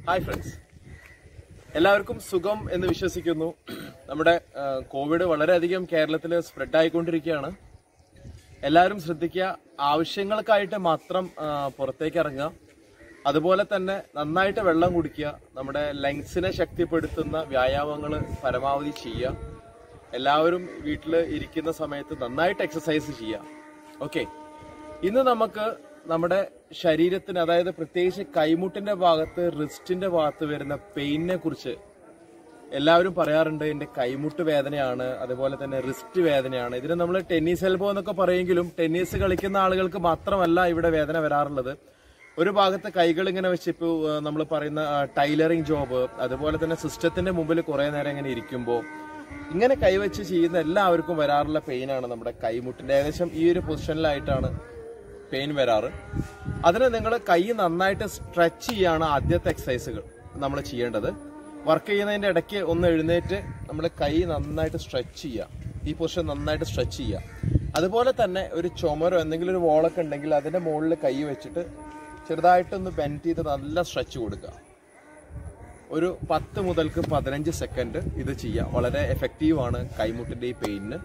Hi friends, എല്ലാവർക്കും സുഖം എന്ന് വിശ്വസിക്കുന്നു. നമ്മുടെ കോവിഡ് വളരെയധികം കേരളത്തിൽ സ്പ്രെഡ് ആയിക്കൊണ്ടിരിക്കുകയാണ്. എല്ലാവരും ശ്രദ്ധിക്കുക, ആവശ്യങ്ങൾക്കായിട്ട് മാത്രം പുറത്തേക്ക് ഇറങ്ങുക. അതുപോലെ തന്നെ നന്നായിട്ട് വെള്ളം കുടിക്കുക. നമ്മുടെ ലങ്സിനെ ശക്തിപ്പെടുത്തുന്ന വ്യായാമങ്ങൾ പരമാവധി ചെയ്യുക. എല്ലാവരും വീട്ടിൽ ഇരിക്കുന്ന സമയത്ത് നന്നായിട്ട് എക്സസൈസ് ചെയ്യുക. ഓക്കെ, ഇന്ന് നമുക്ക് നമ്മുടെ ശരീരത്തിന്, അതായത് പ്രത്യേകിച്ച് കൈമുട്ടിന്റെ ഭാഗത്ത്, റിസ്റ്റിന്റെ ഭാഗത്ത് വരുന്ന പെയിനെ കുറിച്ച് എല്ലാവരും പറയാറുണ്ട്. എന്റെ കൈമുട്ട് വേദനയാണ്, അതുപോലെ തന്നെ റിസ്റ്റ് വേദനയാണ്. ഇതിന് നമ്മൾ ടെന്നീസ് എൽബോ എന്നൊക്കെ പറയുമെങ്കിലും ടെന്നീസ് കളിക്കുന്ന ആളുകൾക്ക് മാത്രമല്ല ഇവിടെ വേദന വരാറുള്ളത്. ഒരു ഭാഗത്ത് കൈകൾ ഇങ്ങനെ വെച്ച്, ഇപ്പോൾ നമ്മൾ പറയുന്ന ടൈലറിങ് ജോബ്, അതുപോലെ തന്നെ സിസ്റ്റത്തിന്റെ മുമ്പിൽ കുറെ നേരം ഇങ്ങനെ ഇരിക്കുമ്പോൾ ഇങ്ങനെ കൈവച്ച് ചെയ്യുന്ന എല്ലാവർക്കും വരാറുള്ള പെയിനാണ് നമ്മുടെ കൈമുട്ടിന്റെ. ഏകദേശം ഈ ഒരു പൊസിഷനിലായിട്ടാണ് പെയിൻ വരാറ്. അതിന് നിങ്ങൾ കൈ നന്നായിട്ട് സ്ട്രെച്ച് ചെയ്യാണ് ആദ്യത്തെ എക്സസൈസുകൾ നമ്മൾ ചെയ്യേണ്ടത്. വർക്ക് ചെയ്യുന്നതിന്റെ ഇടയ്ക്ക് ഒന്ന് എഴുന്നേറ്റ് നമ്മൾ കൈ നന്നായിട്ട് സ്ട്രെച്ച് ചെയ്യുക. ഈ പൊസിഷൻ നന്നായിട്ട് സ്ട്രെച്ച് ചെയ്യുക. അതുപോലെ തന്നെ ഒരു ചുമരോ എന്തെങ്കിലും ഒരു വോളൊക്കെ ഉണ്ടെങ്കിൽ അതിന്റെ മുകളിൽ കൈ വെച്ചിട്ട് ചെറുതായിട്ടൊന്ന് ബെൻഡ് ചെയ്ത് നല്ല സ്ട്രെച്ച് കൊടുക്കുക. ഒരു 10 മുതൽ 15 സെക്കൻഡ് ഇത് ചെയ്യാം. വളരെ എഫക്റ്റീവാണ് കൈമുട്ടിന്റെ ഈ പെയിനിന്.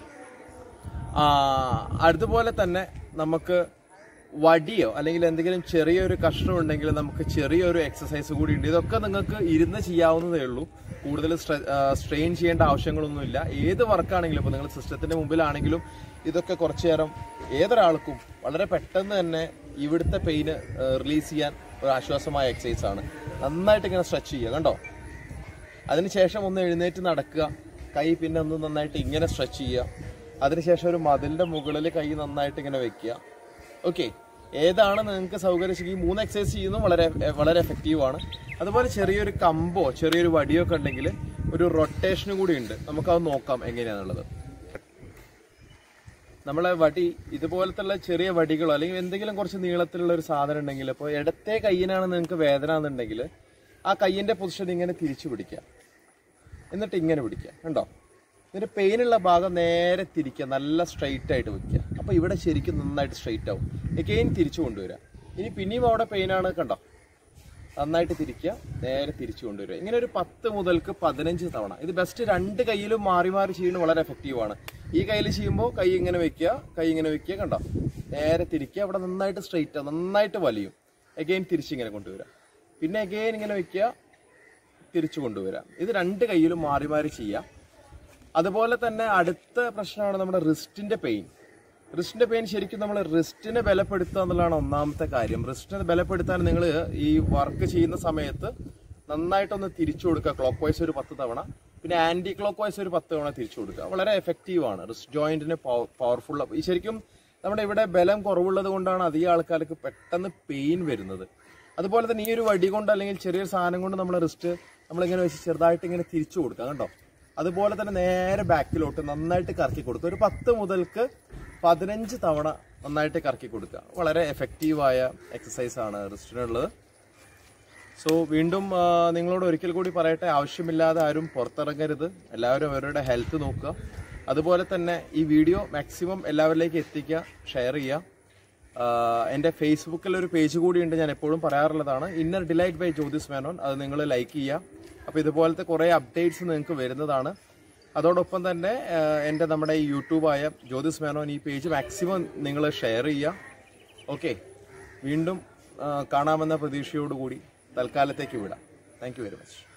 അതുപോലെ തന്നെ നമുക്ക് വടിയോ അല്ലെങ്കിൽ എന്തെങ്കിലും ചെറിയൊരു കഷ്ണം ഉണ്ടെങ്കിൽ നമുക്ക് ചെറിയൊരു എക്സസൈസ് കൂടി ഉണ്ട്. ഇതൊക്കെ നിങ്ങൾക്ക് ഇരുന്ന് ചെയ്യാവുന്നതേ ഉള്ളൂ. കൂടുതൽ സ്ട്രെയിൻ ചെയ്യേണ്ട ആവശ്യങ്ങളൊന്നുമില്ല. ഏത് വർക്കാണെങ്കിലും, ഇപ്പോൾ നിങ്ങൾ സിസ്റ്റത്തിന്റെ മുമ്പിലാണെങ്കിലും ഇതൊക്കെ കുറച്ചു നേരം ഏതൊരാൾക്കും വളരെ പെട്ടെന്ന് തന്നെ ഇവിടുത്തെ പെയിന് റിലീസ് ചെയ്യാൻ ഒരു ആശ്വാസമായ എക്സസൈസ് ആണ്. നന്നായിട്ട് ഇങ്ങനെ സ്ട്രെച്ച് ചെയ്യുക. കണ്ടോ? അതിനുശേഷം ഒന്ന് എഴുന്നേറ്റ് നടക്കുക. കൈ പിന്നെ ഒന്ന് നന്നായിട്ട് ഇങ്ങനെ സ്ട്രെച്ച് ചെയ്യുക. അതിനുശേഷം ഒരു മതിലിന്റെ മുകളിൽ കൈ നന്നായിട്ട് ഇങ്ങനെ വെക്കുക. ഓക്കെ, ഏതാണ് നിങ്ങൾക്ക് സൗകര്യം ഈ 3 എക്സസൈസ് ചെയ്യുന്നതും വളരെ എഫക്റ്റീവാണ്. അതുപോലെ ചെറിയൊരു കമ്പോ ചെറിയൊരു വടിയോ ഒക്കെ ഉണ്ടെങ്കിൽ ഒരു റൊട്ടേഷനും കൂടി ഉണ്ട്. നമുക്കത് നോക്കാം എങ്ങനെയാണുള്ളത്. നമ്മളെ വടി ഇതുപോലത്തുള്ള ചെറിയ വടികളോ അല്ലെങ്കിൽ എന്തെങ്കിലും കുറച്ച് നീളത്തിലുള്ള ഒരു സാധനം ഉണ്ടെങ്കിൽ, ഇപ്പോൾ ഇടത്തെ കൈയിനാണ് നിങ്ങൾക്ക് വേദന എന്നുണ്ടെങ്കിൽ ആ കൈയിന്റെ പൊസിഷൻ ഇങ്ങനെ തിരിച്ചു പിടിക്കുക. എന്നിട്ട് ഇങ്ങനെ പിടിക്കുക. കണ്ടോ? ഇതിന്റെ പെയിനുള്ള ഭാഗം നേരെ തിരിക്കുക, നല്ല സ്ട്രെയിറ്റ് ആയിട്ട് വെക്കുക. അപ്പൊ ഇവിടെ ശരിക്കും നന്നായിട്ട് സ്ട്രെയിറ്റ് ആവും. എഗെയിൻ തിരിച്ചു കൊണ്ടുവരിക. ഇനി പിന്നെയും അവിടെ പെയിനാണ്, കണ്ടോ? നന്നായിട്ട് തിരിക്കുക, നേരെ തിരിച്ചു കൊണ്ടുവരിക. ഇങ്ങനെ ഒരു 10 മുതൽ 15 തവണ. ഇത് ബെസ്റ്റ് 2 കൈയിലും മാറി മാറി ചെയ്യുന്നത് വളരെ എഫക്റ്റീവാണ്. ഈ കയ്യിൽ ചെയ്യുമ്പോൾ കൈ ഇങ്ങനെ വെക്കുക, കൈ ഇങ്ങനെ വെക്കുക. കണ്ടോ? നേരെ തിരിക്കുക, അവിടെ നന്നായിട്ട് സ്ട്രെയിറ്റ് ആവും, നന്നായിട്ട് വലിയും. എഗെയിൻ തിരിച്ചിങ്ങനെ കൊണ്ടുവരിക. പിന്നെ എഗെയിൻ ഇങ്ങനെ വെക്കുക, തിരിച്ചു കൊണ്ടുവരിക. ഇത് 2 കൈയിലും മാറി മാറി ചെയ്യാം. അതുപോലെ തന്നെ അടുത്ത പ്രശ്നമാണ് നമ്മുടെ റിസ്റ്റിന്റെ പെയിൻ. റിസ്റ്റിന്റെ പെയിൻ ശരിക്കും നമ്മൾ റിസ്റ്റിനെ ബലപ്പെടുത്തുക എന്നുള്ളതാണ് ഒന്നാമത്തെ കാര്യം. റിസ്റ്റിനെ ബലപ്പെടുത്താൻ നിങ്ങൾ ഈ വർക്ക് ചെയ്യുന്ന സമയത്ത് നന്നായിട്ടൊന്ന് തിരിച്ചു കൊടുക്കുക. ക്ലോക്ക് വൈസ് ഒരു 10 തവണ, പിന്നെ ആന്റി ക്ലോക്ക് വൈസ് ഒരു 10 തവണ തിരിച്ചു കൊടുക്കുക. വളരെ എഫക്റ്റീവാണ്. Wrist ജോയിന്റിന് powerful. ഈ ശരിക്കും നമ്മുടെ ഇവിടെ ബലം കുറവുള്ളത് കൊണ്ടാണ് അധികം ആൾക്കാർക്ക് പെട്ടെന്ന് പെയിൻ വരുന്നത്. അതുപോലെ തന്നെ ഈ ഒരു വടി കൊണ്ട് അല്ലെങ്കിൽ ചെറിയൊരു സാധനം കൊണ്ട് നമ്മുടെ റിസ്റ്റ് നമ്മളിങ്ങനെ വെച്ച് ചെറുതായിട്ട് ഇങ്ങനെ തിരിച്ചു കൊടുക്കുക. കണ്ടോ? അതുപോലെ തന്നെ നേരെ ബാക്കിലോട്ട് നന്നായിട്ട് കറക്കി കൊടുക്കുക. ഒരു 10 മുതൽ 15 തവണ നന്നായിട്ട് കറക്കി കൊടുക്കുക. വളരെ എഫക്റ്റീവായ എക്സസൈസ് ആണ് റിസ്റ്റിനുള്ളത്. സോ വീണ്ടും നിങ്ങളോട് ഒരിക്കൽ കൂടി പറയട്ടെ, ആവശ്യമില്ലാതെ ആരും പുറത്തിറങ്ങരുത്. എല്ലാവരും അവരുടെ ഹെൽത്ത് നോക്കുക. അതുപോലെ തന്നെ ഈ വീഡിയോ മാക്സിമം എല്ലാവരിലേക്ക് എത്തിക്കുക, ഷെയർ ചെയ്യുക. എൻ്റെ ഫേസ്ബുക്കിൽ ഒരു പേജ് കൂടിയുണ്ട്, ഞാൻ എപ്പോഴും പറയാറുള്ളതാണ്, inner delight by Jyothis Menon. അത് നിങ്ങൾ ലൈക്ക് ചെയ്യുക. അപ്പോൾ ഇതുപോലത്തെ കുറേ അപ്ഡേറ്റ്സ് നിങ്ങൾക്ക് വരുന്നതാണ്. അതോടൊപ്പം തന്നെ നമ്മുടെ ഈ യൂട്യൂബായ ജ്യോതിസ് മേനോൻ ഈ പേജ് മാക്സിമം നിങ്ങൾ ഷെയർ ചെയ്യുക. ഓക്കെ, വീണ്ടും കാണാമെന്ന പ്രതീക്ഷയോടുകൂടി തൽക്കാലത്തേക്ക് വിടാം. Thank you very much.